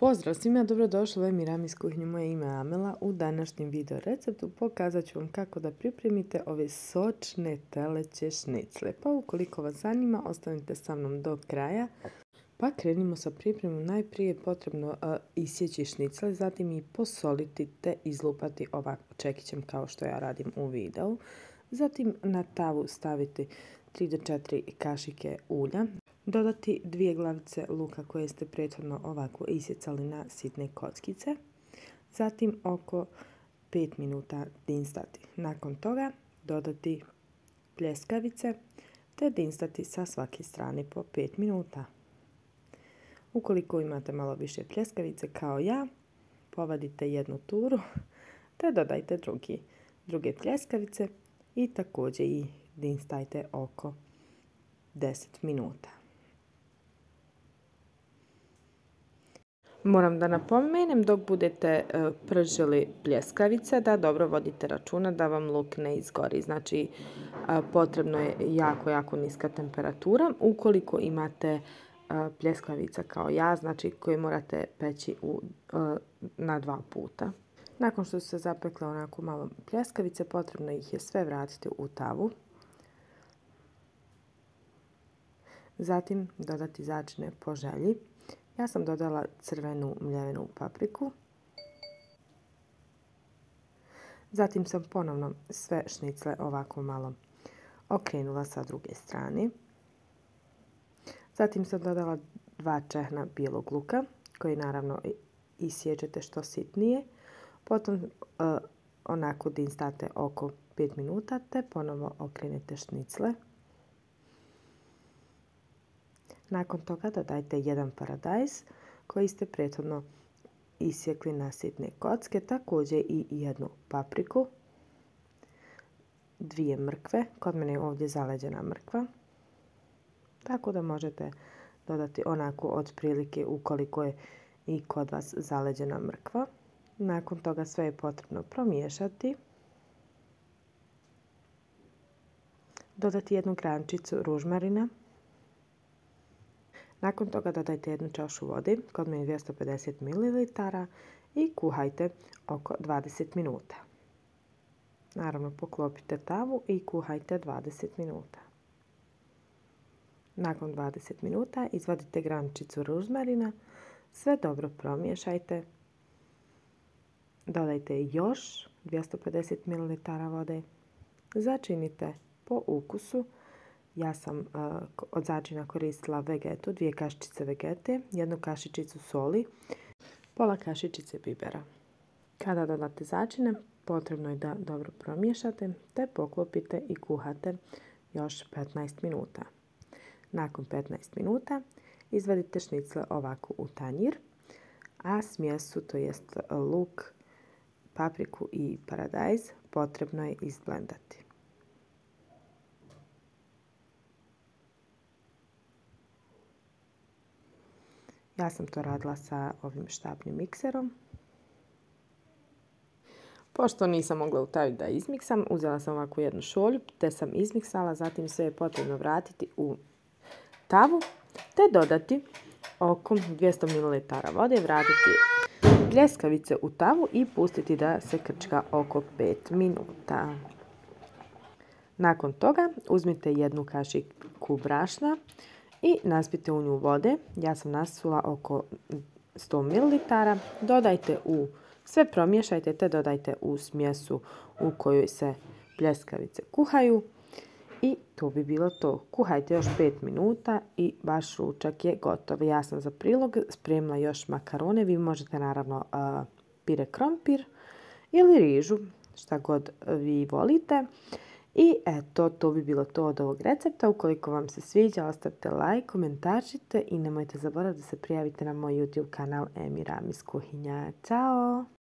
Pozdrav svima, dobrodošli u Emiram iz kuhinje. Moje ime je Amela. U današnjem video receptu pokazat ću vam kako da pripremite ove sočne teleće šnicle. Pa ukoliko vas zanima, ostanite sa mnom do kraja. Pa krenimo sa pripremom. Najprije je potrebno isjeći šnicle, zatim ih posoliti te izlupati ovako čekićem kao što ja radim u videu. Zatim na tavu staviti 3 do 4 kašike ulja. Dodati 2 glavice luka koje ste prethodno ovako isjecali na sitne kockice. Zatim oko 5 minuta dinstati. Nakon toga dodati pljeskavice te dinstati sa svake strane po 5 minuta. Ukoliko imate malo više pljeskavice kao ja, povadite jednu turu te dodajte druge pljeskavice i također i dinstajte oko 10 minuta. Moram da napomenem dok budete pržili pljeskavice da dobro vodite računa da vam luk ne izgori. Znači potrebno je jako niska temperatura. Ukoliko imate pljeskavica kao ja, znači koje morate peći na 2 puta. Nakon što su se zapekle onako malo pljeskavice, potrebno ih je sve vratiti u tavu. Zatim dodati začine po želji. Ja sam dodala crvenu mljevenu papriku. Zatim sam ponovno sve šnicle ovako malo okrenula sa druge strane. Zatim sam dodala 2 čehna bijelog luka koji naravno isjeđete što sitnije. Potom onako dinstate oko 5 minuta te ponovo okrenete šnicle. Nakon toga dodajte 1 paradajz koji ste prethodno isjekli na sitne kocke, također i 1 papriku, 2 mrkve, kod mene je ovdje zaleđena mrkva, tako da možete dodati onako otprilike ukoliko je i kod vas zaleđena mrkva. Nakon toga sve je potrebno promiješati. Dodati 1 grančicu ružmarina. Nakon toga dodajte 1 čašu vode, kod mene 250 ml i kuhajte oko 20 minuta. Naravno poklopite tavu i kuhajte 20 minuta. Nakon 20 minuta izvadite grančicu ružmarina, sve dobro promiješajte. Dodajte još 250 ml vode. Začinite po ukusu. Ja sam od začina koristila vegetu, 2 kašičice vegete, 1 kašičicu soli, pola kašičice bibera. Kada dodate začine, potrebno je da dobro promiješate te poklopite i kuhate još 15 minuta. Nakon 15 minuta izvadite šnicle ovako u tanjir, a smjesu, to jest luk, papriku i paradajz, potrebno je izblendati. Ja sam to radila sa ovim štapnim mikserom. Pošto nisam mogla u tavi da izmiksam, uzela sam ovako jednu šolju te sam izmiksala, zatim sve je potrebno vratiti u tavu te dodati oko 200 ml vode, vratiti pljeskavice u tavu i pustiti da se krčka oko 5 minuta. Nakon toga uzmite 1 kašiku brašna i naspite u nju vode. Ja sam nasula oko 100 ml. Dodajte sve promiješajte te dodajte u smjesu u kojoj se pljeskavice kuhaju. I to bi bilo to. Kuhajte još 5 minuta i vaš ručak je gotov. Ja sam za prilog spremila još makarone. Vi možete naravno pire krompir ili rižu, šta god vi volite. I eto, to bi bilo to od ovog recepta. Ukoliko vam se sviđa, ostavite like, komentarčite i nemojte zaboraviti da se prijavite na moj YouTube kanal Emiram iz kuhinja. Ćao!